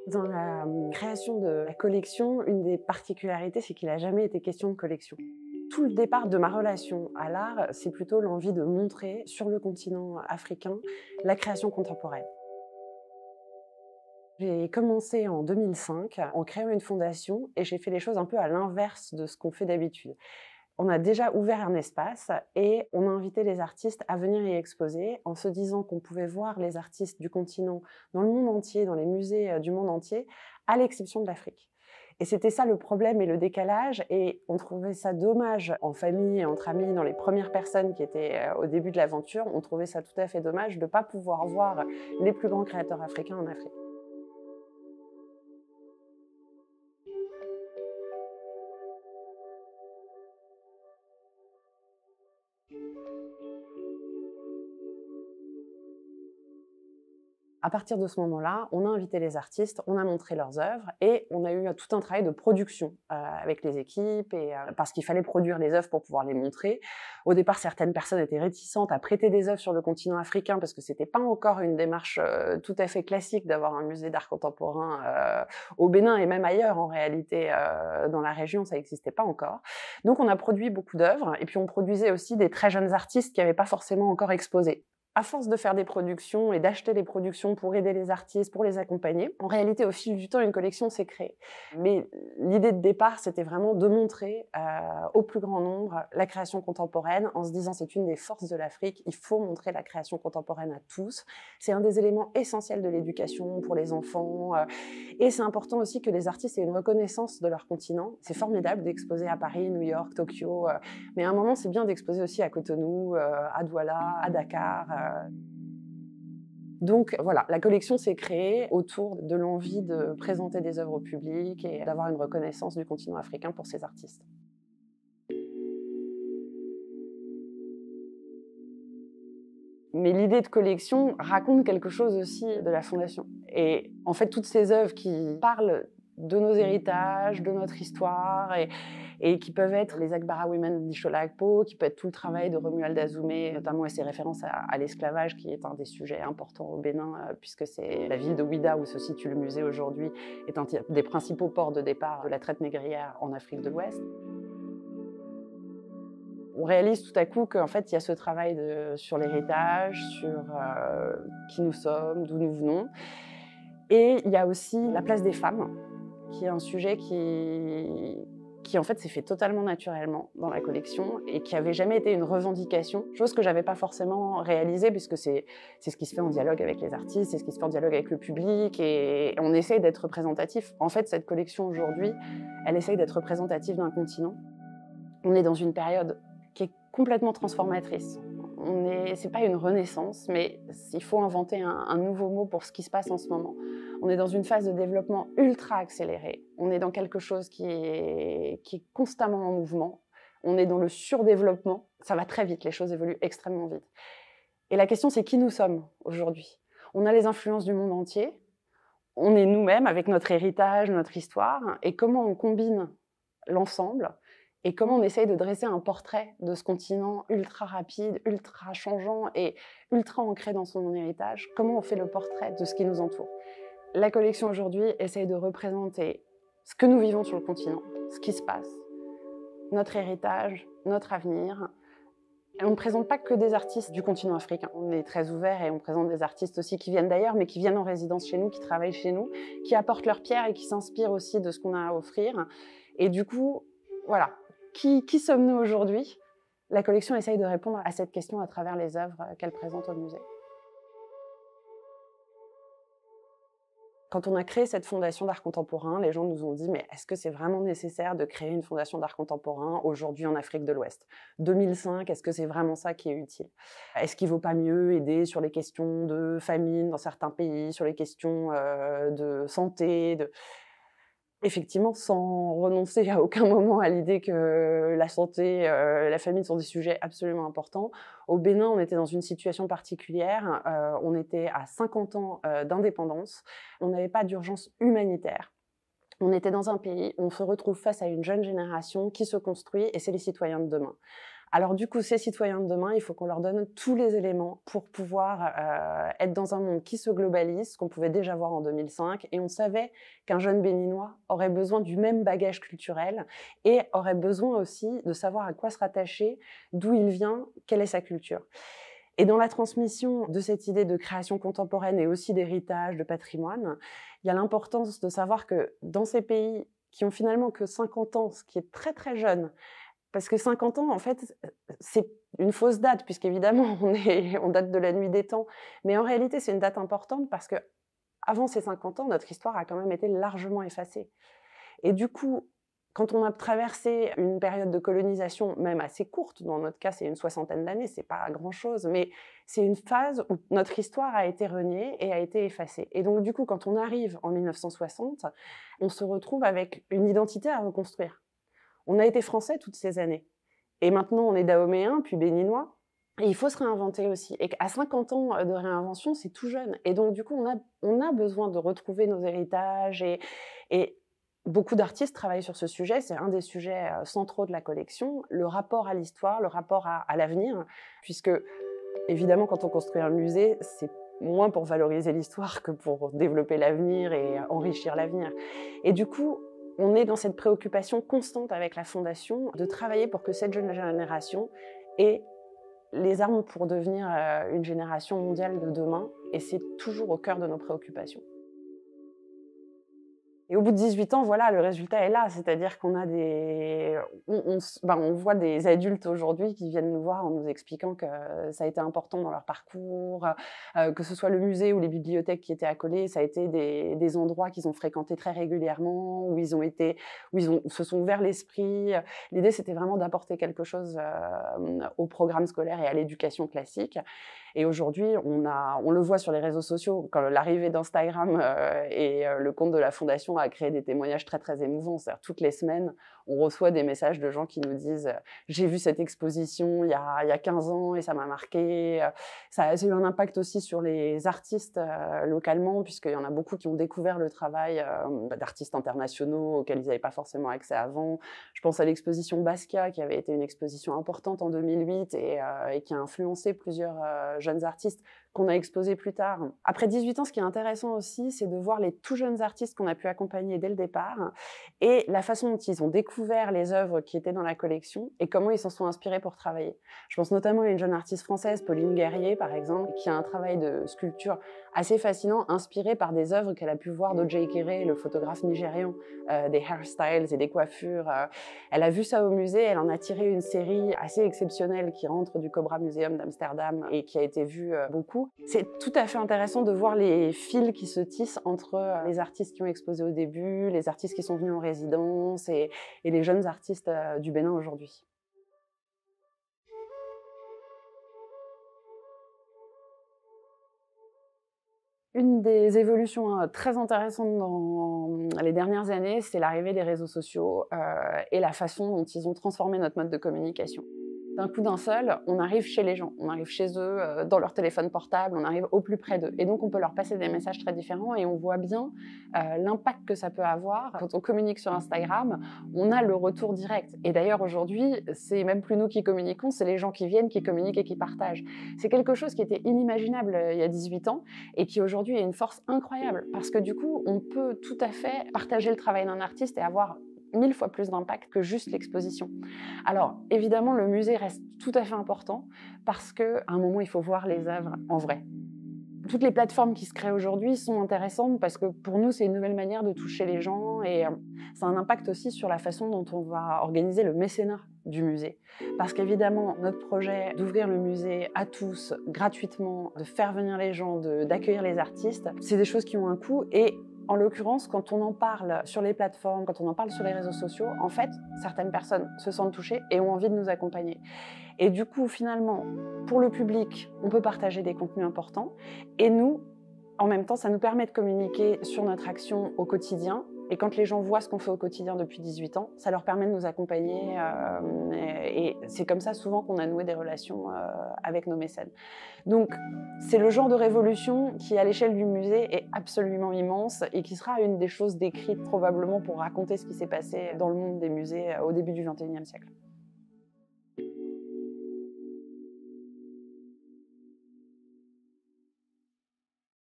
Dans la création de la collection, une des particularités, c'est qu'il n'a jamais été question de collection. Tout le départ de ma relation à l'art, c'est plutôt l'envie de montrer sur le continent africain la création contemporaine. J'ai commencé en 2005 en créant une fondation et j'ai fait les choses un peu à l'inverse de ce qu'on fait d'habitude. On a déjà ouvert un espace et on a invité les artistes à venir y exposer en se disant qu'on pouvait voir les artistes du continent dans le monde entier, dans les musées du monde entier, à l'exception de l'Afrique. Et c'était ça le problème et le décalage, et on trouvait ça dommage en famille et entre amis, dans les premières personnes qui étaient au début de l'aventure, on trouvait ça tout à fait dommage de ne pas pouvoir voir les plus grands créateurs africains en Afrique. À partir de ce moment-là, on a invité les artistes, on a montré leurs œuvres et on a eu tout un travail de production avec les équipes parce qu'il fallait produire les œuvres pour pouvoir les montrer. Au départ, certaines personnes étaient réticentes à prêter des œuvres sur le continent africain parce que c'était pas encore une démarche tout à fait classique d'avoir un musée d'art contemporain au Bénin et même ailleurs en réalité dans la région, ça n'existait pas encore. Donc on a produit beaucoup d'œuvres et puis on produisait aussi des très jeunes artistes qui n'avaient pas forcément encore exposé. À force de faire des productions et d'acheter les productions pour aider les artistes, pour les accompagner, en réalité, au fil du temps, une collection s'est créée. Mais l'idée de départ, c'était vraiment de montrer au plus grand nombre la création contemporaine en se disant c'est une des forces de l'Afrique, il faut montrer la création contemporaine à tous. C'est un des éléments essentiels de l'éducation pour les enfants. Et c'est important aussi que les artistes aient une reconnaissance de leur continent. C'est formidable d'exposer à Paris, New York, Tokyo, mais à un moment, c'est bien d'exposer aussi à Cotonou, à Douala, à Dakar. Donc voilà, la collection s'est créée autour de l'envie de présenter des œuvres au public et d'avoir une reconnaissance du continent africain pour ces artistes. Mais l'idée de collection raconte quelque chose aussi de la Fondation. Et en fait, toutes ces œuvres qui parlent de nos héritages, de notre histoire, et qui peuvent être les Agbara Women d'Ishola Akpo, qui peut être tout le travail de Romuald Azoumé, notamment et ses références à l'esclavage, qui est un des sujets importants au Bénin, puisque c'est la ville de Ouidah où se situe le musée aujourd'hui, est un des principaux ports de départ de la traite négrière en Afrique de l'Ouest. On réalise tout à coup qu'en fait, il y a ce travail sur l'héritage, sur qui nous sommes, d'où nous venons. Et il y a aussi la place des femmes, qui est un sujet qui en fait s'est fait totalement naturellement dans la collection et qui avait jamais été une revendication, chose que j'avais pas forcément réalisée puisque c'est ce qui se fait en dialogue avec les artistes, c'est ce qui se fait en dialogue avec le public et on essaye d'être représentatif. En fait, cette collection aujourd'hui, elle essaye d'être représentative d'un continent. On est dans une période qui est complètement transformatrice. C'est pas une renaissance, mais il faut inventer un nouveau mot pour ce qui se passe en ce moment. On est dans une phase de développement ultra accélérée. On est dans quelque chose qui est constamment en mouvement. On est dans le surdéveloppement. Ça va très vite, les choses évoluent extrêmement vite. Et la question, c'est qui nous sommes aujourd'hui. On a les influences du monde entier. On est nous-mêmes avec notre héritage, notre histoire. Et comment on combine l'ensemble et comment on essaye de dresser un portrait de ce continent ultra rapide, ultra changeant et ultra ancré dans son héritage. Comment on fait le portrait de ce qui nous entoure. La collection aujourd'hui essaye de représenter ce que nous vivons sur le continent, ce qui se passe, notre héritage, notre avenir. Et on ne présente pas que des artistes du continent africain. On est très ouvert et on présente des artistes aussi qui viennent d'ailleurs, mais qui viennent en résidence chez nous, qui travaillent chez nous, qui apportent leur pierre et qui s'inspirent aussi de ce qu'on a à offrir. Et du coup, voilà. Qui sommes-nous aujourd'hui? La collection essaye de répondre à cette question à travers les œuvres qu'elle présente au musée. Quand on a créé cette fondation d'art contemporain, les gens nous ont dit « mais est-ce que c'est vraiment nécessaire de créer une fondation d'art contemporain aujourd'hui en Afrique de l'Ouest 2005, est-ce que c'est vraiment ça qui est utile? Est-ce qu'il ne vaut pas mieux aider sur les questions de famine dans certains pays, sur les questions de santé Effectivement, sans renoncer à aucun moment à l'idée que la santé, la famine sont des sujets absolument importants. Au Bénin, on était dans une situation particulière. On était à 50 ans d'indépendance. On n'avait pas d'urgence humanitaire. On était dans un pays où on se retrouve face à une jeune génération qui se construit et c'est les citoyens de demain. Alors du coup, ces citoyens de demain, il faut qu'on leur donne tous les éléments pour pouvoir être dans un monde qui se globalise, ce qu'on pouvait déjà voir en 2005. Et on savait qu'un jeune Béninois aurait besoin du même bagage culturel et aurait besoin aussi de savoir à quoi se rattacher, d'où il vient, quelle est sa culture. Et dans la transmission de cette idée de création contemporaine et aussi d'héritage, de patrimoine, il y a l'importance de savoir que dans ces pays qui ont finalement que 50 ans, ce qui est très très jeune, parce que 50 ans, en fait, c'est une fausse date, puisqu'évidemment, on date de la nuit des temps. Mais en réalité, c'est une date importante parce que avant ces 50 ans, notre histoire a quand même été largement effacée. Et du coup, quand on a traversé une période de colonisation, même assez courte, dans notre cas, c'est une 60aine d'années, c'est pas grand-chose, mais c'est une phase où notre histoire a été reniée et a été effacée. Et donc, du coup, quand on arrive en 1960, on se retrouve avec une identité à reconstruire. On a été français toutes ces années. Et maintenant, on est dahoméen, puis béninois. Et il faut se réinventer aussi. Et qu'à 50 ans de réinvention, c'est tout jeune. Et donc, du coup, on a besoin de retrouver nos héritages. Et beaucoup d'artistes travaillent sur ce sujet. C'est un des sujets centraux de la collection. Le rapport à l'histoire, le rapport à l'avenir. Puisque, évidemment, quand on construit un musée, c'est moins pour valoriser l'histoire que pour développer l'avenir et enrichir l'avenir. Et du coup, on est dans cette préoccupation constante avec la Fondation de travailler pour que cette jeune génération ait les armes pour devenir une génération mondiale de demain. Et c'est toujours au cœur de nos préoccupations. Et au bout de 18 ans, voilà, le résultat est là. C'est-à-dire qu'on a on voit des adultes aujourd'hui qui viennent nous voir en nous expliquant que ça a été important dans leur parcours, que ce soit le musée ou les bibliothèques qui étaient accolées, ça a été des endroits qu'ils ont fréquentés très régulièrement, où ils se sont ouverts l'esprit. L'idée, c'était vraiment d'apporter quelque chose au programme scolaire et à l'éducation classique. Et aujourd'hui, on le voit sur les réseaux sociaux, quand l'arrivée d'Instagram et le compte de la Fondation a créé des témoignages très, très émouvants. C'est-à-dire, toutes les semaines, on reçoit des messages de gens qui nous disent « J'ai vu cette exposition il y a 15 ans et ça m'a marqué ». Ça a eu un impact aussi sur les artistes localement, puisqu'il y en a beaucoup qui ont découvert le travail d'artistes internationaux auxquels ils n'avaient pas forcément accès avant. Je pense à l'exposition Basquiat, qui avait été une exposition importante en 2008 et qui a influencé plusieurs jeunes artistes qu'on a exposés plus tard. Après 18 ans, ce qui est intéressant aussi, c'est de voir les tout jeunes artistes qu'on a pu accompagner dès le départ et la façon dont ils ont découvert les œuvres qui étaient dans la collection et comment ils s'en sont inspirés pour travailler. Je pense notamment à une jeune artiste française, Pauline Guerrier, par exemple, qui a un travail de sculpture assez fascinant, inspiré par des œuvres qu'elle a pu voir d'O.J. Kéré, le photographe nigérian, des hairstyles et des coiffures. Elle a vu ça au musée, elle en a tiré une série assez exceptionnelle qui rentre du Cobra Museum d'Amsterdam et qui a été vue beaucoup. C'est tout à fait intéressant de voir les fils qui se tissent entre les artistes qui ont exposé au début, les artistes qui sont venus en résidence et les jeunes artistes du Bénin aujourd'hui. Une des évolutions très intéressantes dans les dernières années, c'est l'arrivée des réseaux sociaux et la façon dont ils ont transformé notre mode de communication. D'un coup d'un seul, on arrive chez les gens, on arrive chez eux, dans leur téléphone portable, on arrive au plus près d'eux. Et donc, on peut leur passer des messages très différents et on voit bien l'impact que ça peut avoir. Quand on communique sur Instagram, on a le retour direct. Et d'ailleurs, aujourd'hui, c'est même plus nous qui communiquons, c'est les gens qui viennent, qui communiquent et qui partagent. C'est quelque chose qui était inimaginable il y a 18 ans et qui aujourd'hui est une force incroyable. Parce que du coup, on peut tout à fait partager le travail d'un artiste et avoir 1000 fois plus d'impact que juste l'exposition. Alors, évidemment, le musée reste tout à fait important parce qu'à un moment, il faut voir les œuvres en vrai. Toutes les plateformes qui se créent aujourd'hui sont intéressantes parce que pour nous, c'est une nouvelle manière de toucher les gens et ça a un impact aussi sur la façon dont on va organiser le mécénat du musée. Parce qu'évidemment, notre projet d'ouvrir le musée à tous, gratuitement, de faire venir les gens, d'accueillir les artistes, c'est des choses qui ont un coût et en l'occurrence, quand on en parle sur les plateformes, quand on en parle sur les réseaux sociaux, en fait, certaines personnes se sentent touchées et ont envie de nous accompagner. Et du coup, finalement, pour le public, on peut partager des contenus importants. Et nous, en même temps, ça nous permet de communiquer sur notre action au quotidien. Et quand les gens voient ce qu'on fait au quotidien depuis 18 ans, ça leur permet de nous accompagner. Et c'est comme ça souvent qu'on a noué des relations avec nos mécènes. Donc, c'est le genre de révolution qui, à l'échelle du musée, est absolument immense et qui sera une des choses décrites probablement pour raconter ce qui s'est passé dans le monde des musées au début du XXIe siècle.